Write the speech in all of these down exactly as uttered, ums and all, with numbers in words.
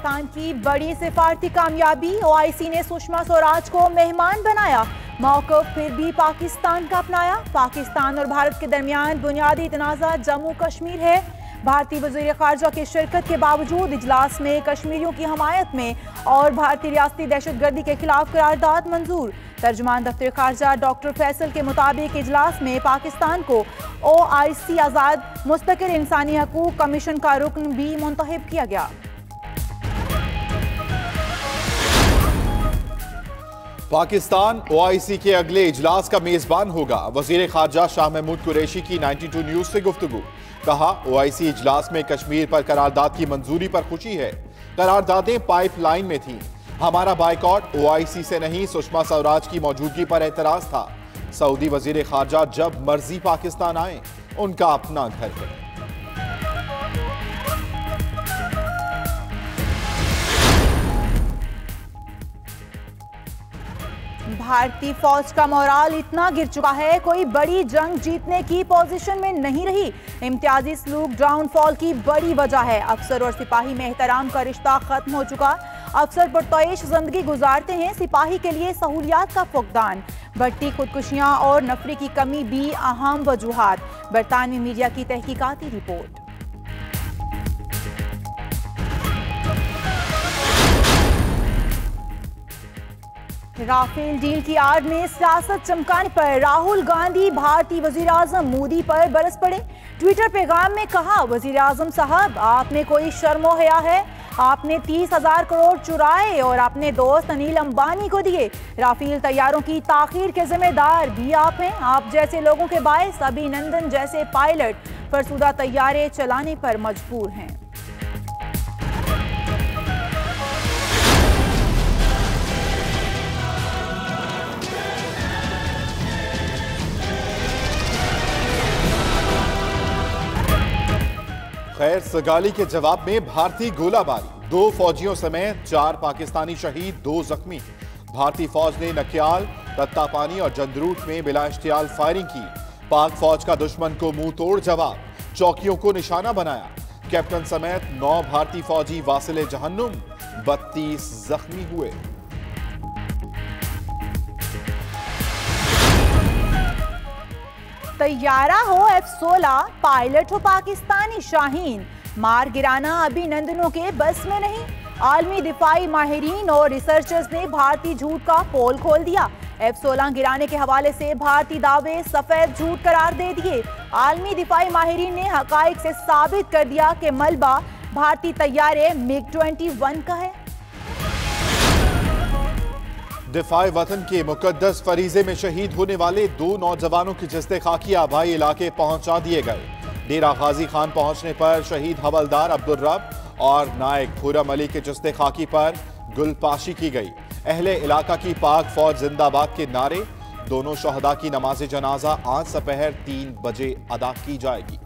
पाकिस्तान की बड़ी सिफारती कामयाबी। ओआईसी ने सुषमा स्वराज को मेहमान बनाया, मौक़िफ़ फिर भी पाकिस्तान का अपनाया। पाकिस्तान और भारत के दरमियान बुनियादी तनाज़ा जम्मू कश्मीर है। भारतीय वज़ीर ख़ारजा की शिरकत के बावजूद इजलास में कश्मीरियों की हमायत में और भारतीय रियासती दहशतगर्दी के खिलाफ करारदाद मंजूर। तर्जुमान दफ्तर ख़ारजा डॉक्टर फैसल के मुताबिक इजलास में पाकिस्तान को ओ आई सी आज़ाद मुस्तकिल इंसानी हकूक़ कमीशन का रुकन भी मुंतखब किया गया। पाकिस्तान ओ आई सी के अगले इजलास का मेजबान होगा। वज़ीर ख़ारजा शाह महमूद कुरैशी की बानवे न्यूज़ से गुफ्तगू। कहा, ओ आई सी इजलास में कश्मीर पर करारदाद की मंजूरी पर खुशी है। करारदादें पाइपलाइन में थीं। हमारा बाइकॉट ओ आई सी से नहीं, सुषमा स्वराज की मौजूदगी पर एतराज था। सऊदी वज़ीर ख़ारजा जब मर्जी पाकिस्तान आए, उनका अपना घर है। भारतीय फौज का मोराल इतना गिर चुका है, कोई बड़ी जंग जीतने की पोजीशन में नहीं रही। इम्तियाजी सलूक डाउनफॉल की बड़ी वजह है। अफसर और सिपाही में एहतराम का रिश्ता खत्म हो चुका। अफसर पुरतैश जिंदगी गुजारते हैं, सिपाही के लिए सहूलियात का फुकदान। बढ़ती खुदकुशियां और नफरी की कमी भी अहम वजूहात। बरतानवी मीडिया की तहकीकाती रिपोर्ट। राफेल डील की आड़ में सियासत चमकाने पर राहुल गांधी भारतीय वजीर आजम मोदी पर बरस पड़े। ट्विटर पैगाम में कहा, वजीर आजम साहब, आप में कोई शर्मो हया है? आपने तीस हजार करोड़ चुराए और अपने दोस्त अनिल अंबानी को दिए। राफेल तैयारों की ताखीर के जिम्मेदार भी आप हैं। आप जैसे लोगों के बायस अभिनंदन जैसे पायलट फरसुदा तैयारे चलाने पर मजबूर हैं। खैर सगाली के जवाब में भारतीय गोलाबारी। दो फौजियों समेत चार पाकिस्तानी शहीद, दो जख्मी। भारतीय फौज ने नकियाल, तत्तापानी और जंदरूट में बिला इश्तियाल फायरिंग की। पाक फौज का दुश्मन को मुंह तोड़ जवाब, चौकियों को निशाना बनाया। कैप्टन समेत नौ भारतीय फौजी वासिले जहन्नुम, बत्तीस जख्मी हुए। तैयारा हो एफ सोलह, पायलट हो पाकिस्तानी शाहीन, मार गिराना अभिनंदनों के बस में नहीं। आलमी दिफाई माहिरीन और रिसर्चर्स ने भारतीय झूठ का पोल खोल दिया। एफ सोलह गिराने के हवाले से भारतीय दावे सफेद झूठ करार दे दिए। आलमी दिफाई माहिरीन ने हकाइक से साबित कर दिया कि मलबा भारतीय तैयारे मिग ट्वेंटी वन का है। दिफाए वतन के मुकद्दस फरीजे में शहीद होने वाले दो नौजवानों की जिस्ते खाकी आबाई इलाके पहुंचा दिए गए। डेरा गाजी खान पहुंचने पर शहीद हवलदार अब्दुल रब और नायक खुरम अली के जिस्ते खाकी पर गुलपाशी की गई। अहले इलाका की पाक फौज जिंदाबाद के नारे। दोनों शहदा की नमाज जनाजा आज दोपहर तीन बजे अदा की जाएगी।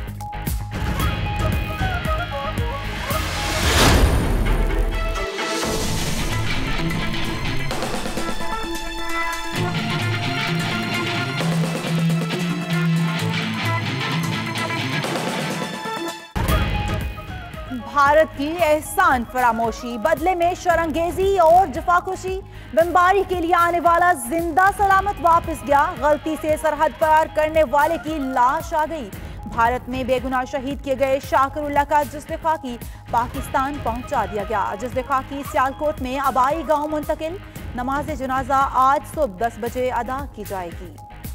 भारत की एहसान फरामोशी, बदले में शरंगेजी और जफाकुशी। बमबारी के लिए आने वाला जिंदा सलामत वापस गया। गलती से सरहद पार करने वाले की लाश आ गई। भारत में बेगुनाह शहीद किए गए शाकिरुल्लाह का जिस्म खाकी पाकिस्तान पहुंचा दिया गया। जिस्म खाकी सियालकोट में आबाई गांव मुंतकिल। नमाज जनाजा आज सुबह दस बजे अदा की जाएगी।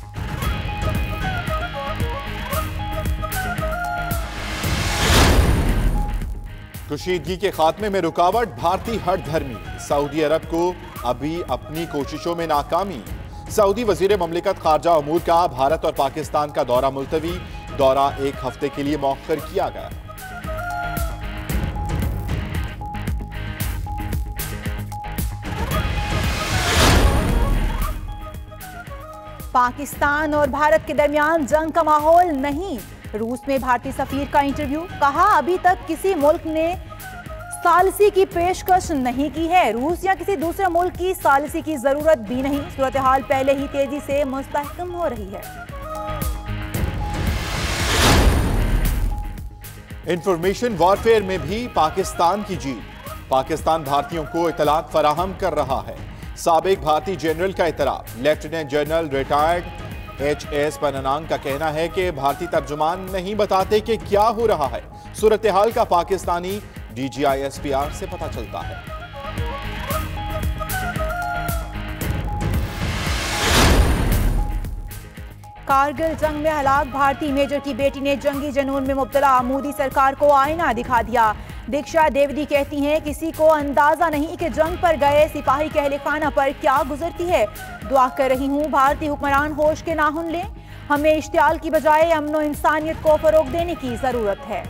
कुशीदगी के खात्मे में रुकावट, भारतीय हट धर्मी। सऊदी अरब को अभी अपनी कोशिशों में नाकामी। सऊदी वजीर ममलिकत खारजा अमूर का भारत और पाकिस्तान का दौरा मुलतवी। दौरा एक हफ्ते के लिए मौखर किया गया। पाकिस्तान और भारत के दरमियान जंग का माहौल नहीं। रूस में भारतीय सफीर का इंटरव्यू। कहा, अभी तक किसी मुल्क ने सालिसी की पेशकश नहीं की है। रूस या किसी दूसरे मुल्क की सालिसी की जरूरत भी नहीं। सूरत हाल पहले ही तेजी से मुस्तहकम हो रही है। इंफॉर्मेशन वॉरफेयर में भी पाकिस्तान की जीत। पाकिस्तान भारतीयों को इतलात फराहम कर रहा है। साबिक भारतीय जनरल का इतराफ। Lieutenant general retired H S Panag का कहना है कि भारतीय तर्जुमान नहीं बताते कि क्या हो रहा है। सूरत हाल का Pakistani D G I S P R से पता चलता है। कारगिल जंग में हलाक भारतीय मेजर की बेटी ने जंगी जुनून में मुब्तला मोदी सरकार को आईना दिखा दिया। दीक्षा देवदी कहती हैं, किसी को अंदाजा नहीं कि जंग पर गए सिपाही के अहले खाना पर क्या गुजरती है। दुआ कर रही हूँ भारतीय हुक्मरान होश के नाहुन लें। हमें इश्तियाल की बजाय अमन और इंसानियत को फरोग देने की जरूरत है।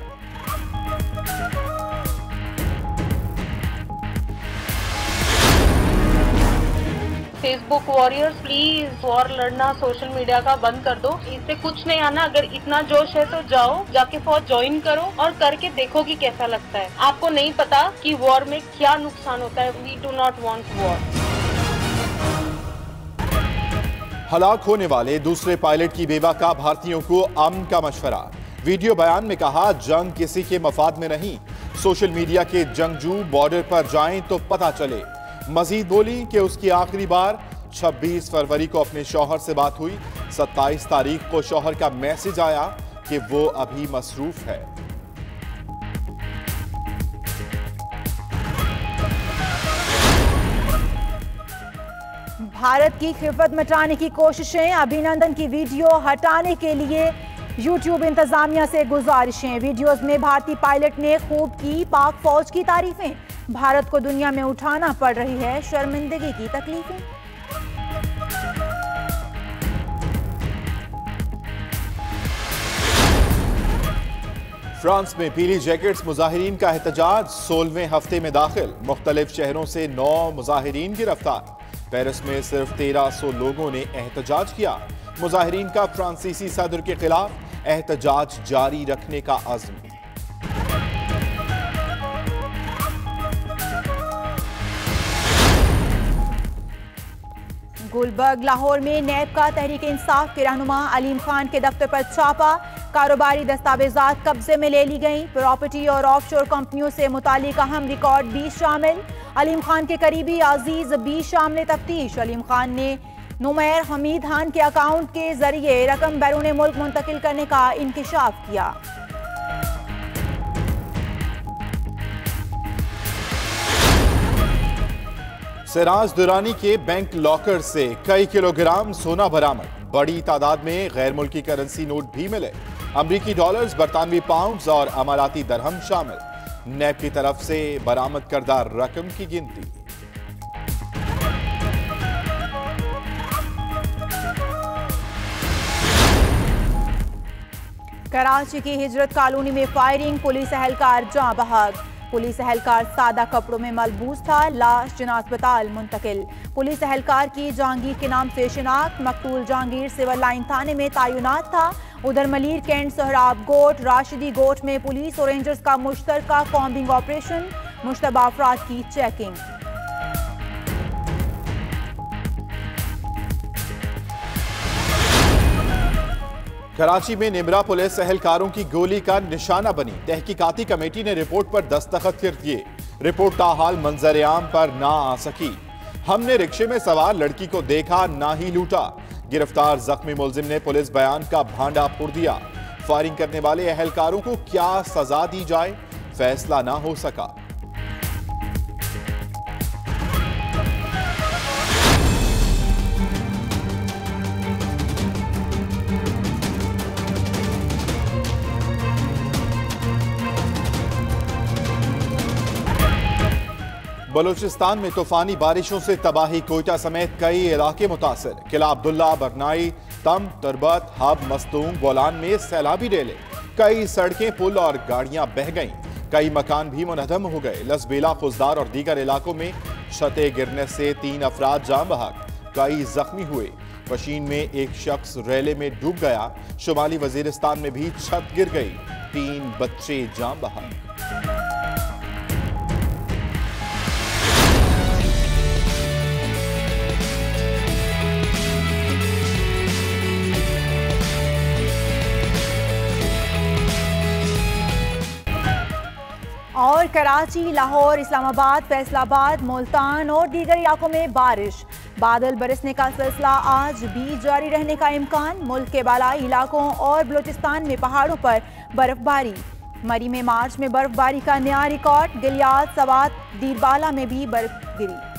फेसबुक वॉरियर्स प्लीज वॉर लड़ना सोशल मीडिया का बंद कर दो। इससे कुछ नहीं आना। अगर इतना जोश है तो जाओ जाके फौज ज्वाइन करो और करके देखो कि कैसा लगता है। आपको नहीं पता कि वॉर में क्या नुकसान होता है। We do not want war. हलाक होने वाले दूसरे पायलट की बेवा का भारतीयों को अमन का मशवरा। वीडियो बयान में कहा, जंग किसी के मफाद में नहीं। सोशल मीडिया के जंगजू बॉर्डर पर जाएं तो पता चले। मजीद बोली कि उसकी आखिरी बार छब्बीस फरवरी को अपने शौहर से बात हुई। सत्ताईस तारीख को शौहर का मैसेज आया कि वो अभी मसरूफ है। भारत की खिफत मिटाने की कोशिशें। अभिनंदन की वीडियो हटाने के लिए यूट्यूब इंतजामिया से गुजारिशें। वीडियोस में भारतीय पायलट ने खूब की पाक फौज की तारीफें। भारत को दुनिया में उठाना पड़ रही है शर्मिंदगी की तकलीफें। फ्रांस में पीली जैकेट्स मुजाहिरीन का एहतजाज सोलहवें हफ्ते में दाखिल। मुख्तलिफ शहरों से नौ मुजाहिरीन गिरफ्तार। पेरिस में सिर्फ तेरह सौ लोगों ने एहतजाज किया। मुजाहिरीन का फ्रांसीसी सदर के खिलाफ एहतजाज जारी रखने का अज़्म। गुलबर्ग लाहौर में नैब का तहरीक इंसाफ के रहनुमा अलीम खान के दफ्तर पर छापा। कारोबारी दस्तावेजात कब्जे में ले ली गई। प्रॉपर्टी और ऑफशोर कंपनियों से मुतालिक अहम रिकॉर्ड भी शामिल। अलीम खान के करीबी अजीज भी शामिल तफ्तीश। अलीम खान ने नुमैर हमीद खान के अकाउंट के जरिए रकम बैरून मुल्क मुंतकिल करने का इंकिशाफ किया। सिराज दुरानी के बैंक लॉकर से कई किलोग्राम सोना बरामद। बड़ी तादाद में गैर मुल्की करेंसी नोट भी मिले। अमरीकी डॉलर्स, बरतानवी पाउंड्स और अमाराती दरहम शामिल। नैब की तरफ से बरामद करदा रकम की गिनती। कराची की हिजरत कॉलोनी में फायरिंग। पुलिस एहलकार जाँ बहक। पुलिस एहलकार सादा कपड़ों में मलबूस था। लाश जिना अस्पताल मुंतकिल। पुलिस एहलकार की जहांगीर के नाम से शिनाख्त। मकतूल जहांगीर सिविल लाइन थाने में तैनात था। उधर मलीर कैंट, सोहराब गोट, राशिदी गोट में पुलिस और रेंजर्स का मुश्तरका कॉम्बिंग ऑपरेशन। मुश्तबा अफराद की चेकिंग। कराची में निमरा पुलिस एहलकारों की गोली का निशाना बनी। तहकीकाती कमेटी ने रिपोर्ट पर दस्तखत कर दिए। रिपोर्ट ताहाल मंजर-ए-आम पर ना आ सकी। हमने रिक्शे में सवार लड़की को देखा, ना ही लूटा। गिरफ्तार जख्मी मुलजिम ने पुलिस बयान का भांडा फोड़ दिया। फायरिंग करने वाले एहलकारों को क्या सजा दी जाए, फैसला ना हो सका। बलूचिस्तान में तूफानी बारिशों से तबाही। कोयटा समेत कई इलाके मुतासर। किला अब्दुल्ला, बरनाई, तम, तुरबत, हब, मस्तूम, बोलान में सैलाबी रेले। कई सड़कें, पुल और गाड़ियां बह गईं। कई मकान भी मुनहदम हो गए। लसबेला, खुजदार और दीगर इलाकों में छतें गिरने से तीन अफराद जाँ बहक। कई जख्मी हुए। पशीन में एक शख्स रेले में डूब गया। शुमाली वजीरिस्तान में भी छत गिर गई। तीन बच्चे जाँ बहक। और कराची, लाहौर, इस्लामाबाद, फैसलाबाद, मुल्तान और दीगर इलाकों में बारिश। बादल बरसने का सिलसिला आज भी जारी रहने का इम्कान। मुल्क के बालाई इलाकों और बलूचिस्तान में पहाड़ों पर बर्फबारी। मरी में मार्च में बर्फबारी का नया रिकॉर्ड। गिलियाद, सवात, दीरबाला में भी बर्फ गिरी।